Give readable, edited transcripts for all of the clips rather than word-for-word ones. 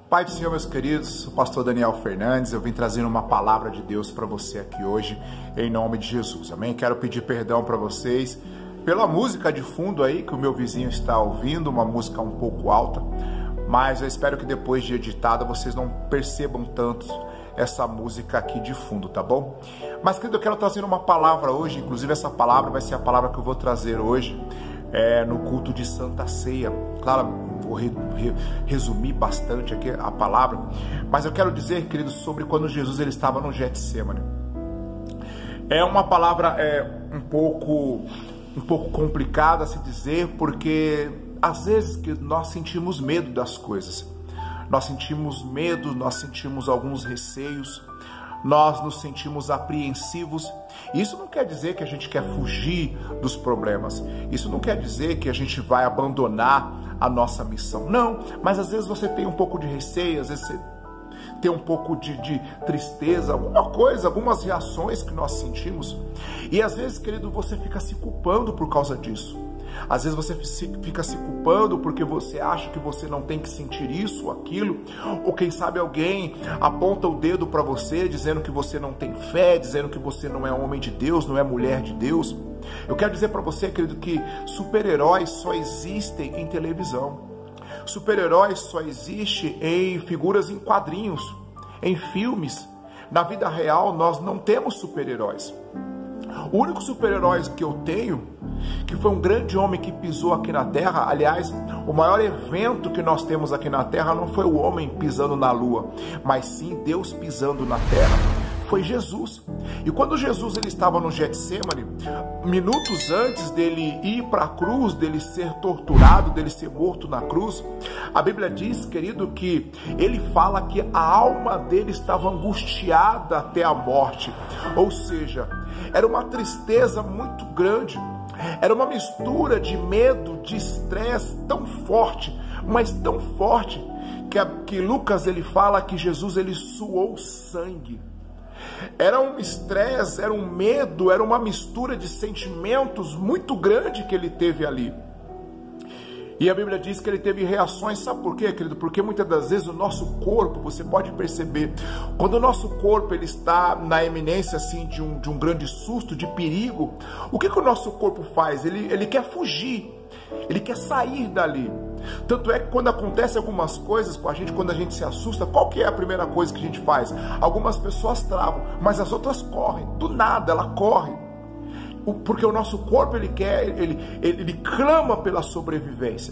Pai do Senhor, meus queridos, sou o pastor Daniel Fernandes, eu vim trazer uma palavra de Deus para você aqui hoje, em nome de Jesus, amém? Quero pedir perdão para vocês pela música de fundo aí que o meu vizinho está ouvindo, uma música um pouco alta, mas eu espero que depois de editada vocês não percebam tanto essa música aqui de fundo, tá bom? Mas, querido, eu quero trazer uma palavra hoje, inclusive essa palavra vai ser a palavra que eu vou trazer hoje, no culto de Santa Ceia. Claro, vou resumir bastante aqui a palavra, mas eu quero dizer, querido, sobre quando Jesus ele estava no Getsemane. É uma palavra um pouco complicada a se dizer, porque às vezes que nós sentimos medo das coisas. Nós sentimos medo, nós sentimos alguns receios, nós nos sentimos apreensivos. Isso não quer dizer que a gente quer fugir dos problemas. Isso não quer dizer que a gente vai abandonar a nossa missão. Não, mas às vezes você tem um pouco de receio, às vezes você tem um pouco de tristeza, alguma coisa, algumas reações que nós sentimos. E às vezes, querido, você fica se culpando por causa disso. Às vezes você fica se culpando porque você acha que você não tem que sentir isso ou aquilo, ou quem sabe alguém aponta o dedo para você dizendo que você não tem fé, dizendo que você não é homem de Deus, não é mulher de Deus. Eu quero dizer para você, querido, que super-heróis só existem em televisão. Super-heróis só existem em figuras em quadrinhos, em filmes. Na vida real nós não temos super-heróis. O único super-herói que eu tenho, que foi um grande homem que pisou aqui na Terra, aliás, o maior evento que nós temos aqui na Terra não foi o homem pisando na Lua, mas sim Deus pisando na Terra, foi Jesus. E quando Jesus ele estava no Getsemane, minutos antes dele ir para a cruz, dele ser torturado, dele ser morto na cruz, a Bíblia diz, querido, que ele fala que a alma dele estava angustiada até a morte, ou seja, era uma tristeza muito grande, era uma mistura de medo, de estresse tão forte, mas tão forte, que Lucas ele fala que Jesus ele suou sangue. Era um estresse, era um medo, era uma mistura de sentimentos muito grande que ele teve ali. E a Bíblia diz que ele teve reações, sabe por quê, querido? Porque muitas das vezes o nosso corpo, você pode perceber, quando o nosso corpo ele está na eminência assim, de um grande susto, de perigo, o que o nosso corpo faz? Ele quer fugir, ele quer sair dali. Tanto é que quando acontece algumas coisas com a gente, quando a gente se assusta, qual que é a primeira coisa que a gente faz? Algumas pessoas travam, mas as outras correm, do nada ela corre. Porque o nosso corpo ele clama pela sobrevivência.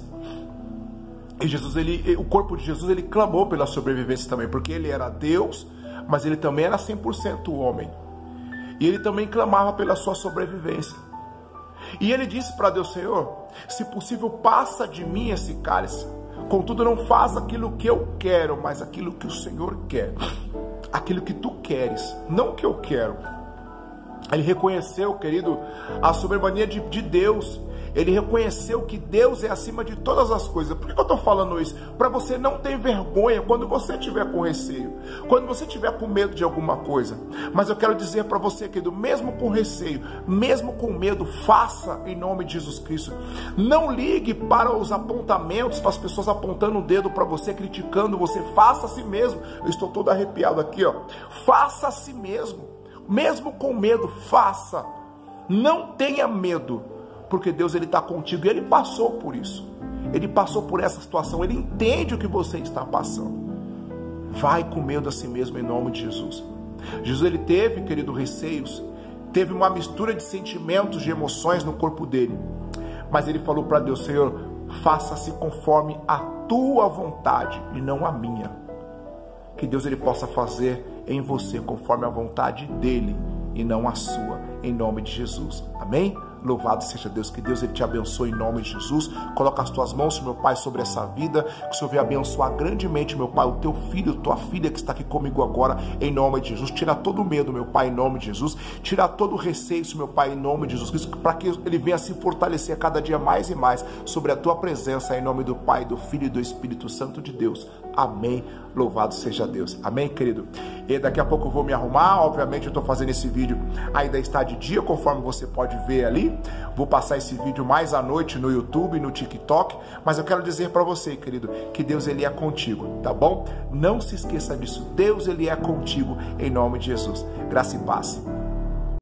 E o corpo de Jesus ele clamou pela sobrevivência também, porque ele era Deus, mas ele também era 100% homem. E ele também clamava pela sua sobrevivência. E ele disse para Deus: Senhor, se possível, passa de mim esse cálice. Contudo, não faz aquilo que eu quero, mas aquilo que o Senhor quer. Aquilo que tu queres, não o que eu quero. Ele reconheceu, querido, a soberania de Deus. Ele reconheceu que Deus é acima de todas as coisas. Por que eu estou falando isso? Para você não ter vergonha quando você estiver com receio, quando você estiver com medo de alguma coisa. Mas eu quero dizer para você, querido, mesmo com receio, mesmo com medo, faça em nome de Jesus Cristo. Não ligue para os apontamentos, para as pessoas apontando o dedo para você, criticando você. Faça a si mesmo. Eu estou todo arrepiado aqui, ó. Faça a si mesmo. Mesmo com medo, faça. Não tenha medo, porque Deus ele está contigo e ele passou por isso. Ele passou por essa situação, ele entende o que você está passando. Vai com medo a si mesmo em nome de Jesus. Jesus ele teve, querido, receios, teve uma mistura de sentimentos, de emoções no corpo dele. Mas ele falou para Deus: Senhor, faça-se conforme a tua vontade e não a minha. Que Deus ele possa fazer em você conforme a vontade dele e não a sua, em nome de Jesus. Amém? Louvado seja Deus, que Deus ele te abençoe em nome de Jesus. Coloca as tuas mãos, meu Pai, sobre essa vida, que o Senhor venha abençoar grandemente, meu Pai, o teu filho, tua filha que está aqui comigo agora, em nome de Jesus. Tira todo o medo, meu Pai, em nome de Jesus. Tira todo o receio, meu Pai, em nome de Jesus Cristo, para que ele venha se fortalecer cada dia mais e mais sobre a tua presença, em nome do Pai, do Filho e do Espírito Santo de Deus. Amém. Louvado seja Deus. Amém, querido? E daqui a pouco eu vou me arrumar. Obviamente eu estou fazendo esse vídeo, ainda está de dia, conforme você pode ver ali. Vou passar esse vídeo mais à noite no YouTube, no TikTok. Mas eu quero dizer para você, querido, que Deus, ele é contigo, tá bom? Não se esqueça disso. Deus, ele é contigo, em nome de Jesus. Graça e paz.